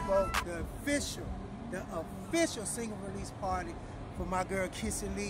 bro, the official single release party for my girl Kissy Lee.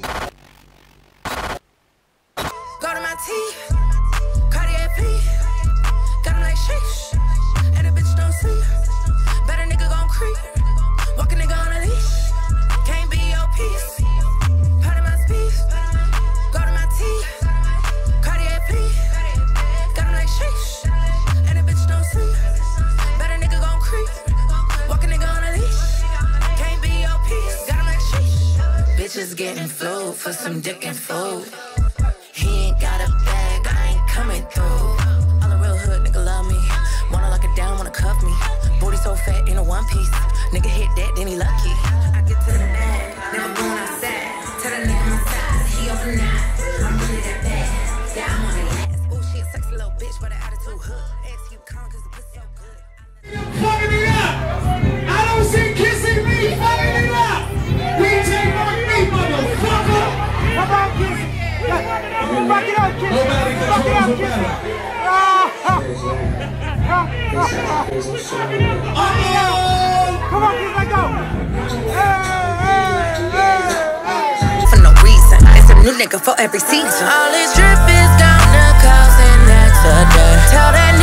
Go to my teeth, Cartier P, got him like sheesh, and the bitch don't sleep. Better nigga gon' creep, walk a nigga on a leash, can't be your piece. Part of my speech, go to my teeth, Cartier P, got him like sheesh, and the bitch don't sleep. Better nigga gon' creep, walk a nigga on a leash, can't be your piece. Got him like sheesh. Bitches getting flowed for some dick and food. He ain't got a bag, I ain't coming through. All the real hood nigga love me. Wanna lock it down, wanna cuff me. Booty so fat in a one piece. Nigga hit that, then he lucky. I get to the bag, never going outside. Tell that nigga my size, he on her nine. I'm really that bad, yeah, I'm on the last. Ooh, she a sexy little bitch, but her attitude hood. Ask you calm, cause the pussy so good. Fucking it up! I don't see Kissy Lee fucking it up! DJ Mark me, motherfucker! Come on, Kissy! Fuck it up, Kissy! Fuck it up, Kissy! Come on, Kissy, let go! For no reason, it's a new nigga for every season. All this drip is gonna cause an accident. Tell that